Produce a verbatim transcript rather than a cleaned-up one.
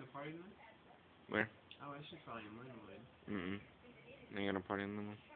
party tonight? Where? Oh, I should probably in Linwood. Mm-mm. You gonna party in Limo?